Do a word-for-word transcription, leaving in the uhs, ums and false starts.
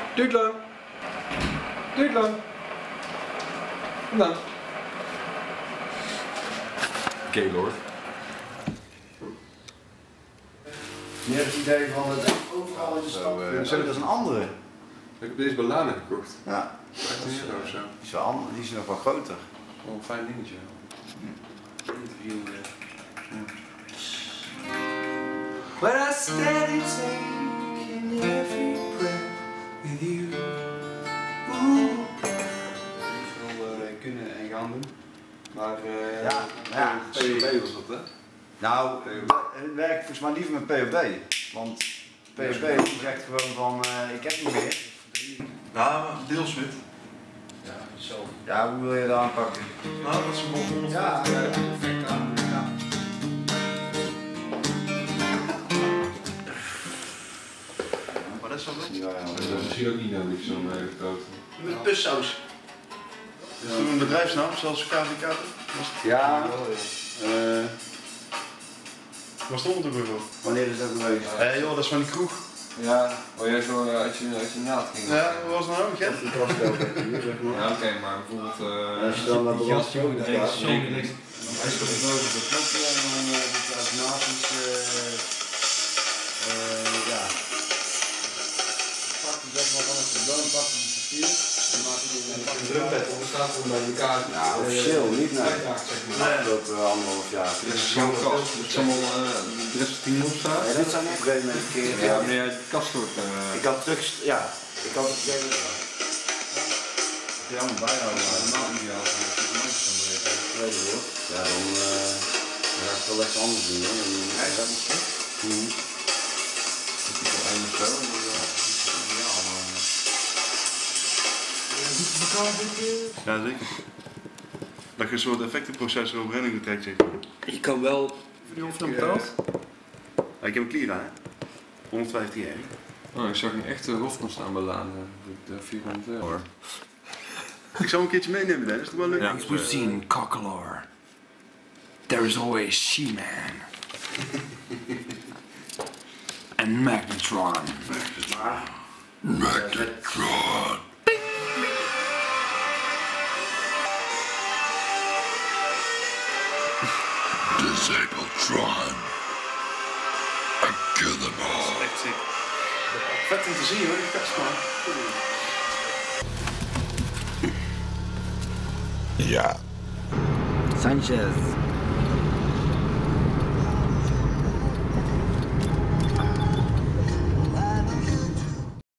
Duurt lang. Duurt lang. Kom dan. Gaylord. Je hebt het idee van dat overal in de stad. Uh, dat is een andere. Ik heb deze bananen gekocht. Ja. vijftien euro of zo. Die is, wel, die is nog wel groter. Wel een fijn dingetje. Interview. When I steady taking every breath with you. Ooh. Ik wil uh, kunnen en gaan doen. Maar uh, ja, ja. P O B was dat, hè? Nou, het werkt volgens mij liever met P O B. Want P O B die zegt gewoon van uh, ik heb niet meer. Nou, deelswit. Ja, zo. Ja, hoe wil je dat aanpakken? Nou, dat is een bol honderd. Ja, ja, perfect aan. Ja. Maar dat is wel leuk. Ja, ja, dat is misschien ook niet nodig, zo'n uh, grote. Met pussaus. Is toen een bedrijfsnaam, zoals K V K? Ja. Uh, Waar stond het ook weer voor? wanneer is dat geweest? Hé hey, joh, dat is van die kroeg. Ja, oh jij zo uh, uit je, uit je naad ging. Ja, wat was het nou? Gent? Ik was wel hier, zeg maar. Ja, oké, okay, maar bijvoorbeeld. Uh, als je dan naar de gast, jongen, dat is zo niks. Hij is het nodig op knopje en dan uh, de automatisch. Uh, uh, ja. Pak je zeg maar van het loon, pak je het papier. En maak je een drumpet, er staat gewoon bij elkaar. Ja, officieel niet, nee. Nee, dat uh, anderhalf jaar. dit is zo'n kast, het is allemaal de rest van tien op staat. Nee, dat zijn op een gegeven moment een keer. Ja, maar de kast wordt. Uh... Ik had terug, ja, ik had het gegeven. Ja, maar bijhouden, maar dat maakt niet uit. Als het langs dan weer het tweede wordt, ja, dan uh, ga ik het wel even anders doen. Hij is dat misschien? Mhm. Dat is wel één of zo. Ja, zeker. Dat je een soort effectenprocessor op renning trekt, zeg. Je kan wel. Heb je die overal betaald? Ja, ik heb een Clear, hè? honderdvijftien jaar. Oh, ik zag een echte Rofcon staan bij Laan. De vierhonderd euro. Ik zou een keertje meenemen, Dennis. Dat is toch wel leuk. Ja, we've seen Cockler. There is always She-Man. And Magnetron. Magnetron. Disable Tron and kill them all. Echt ziek. Vet om te zien hoor, die kast man. Ja. Sanchez.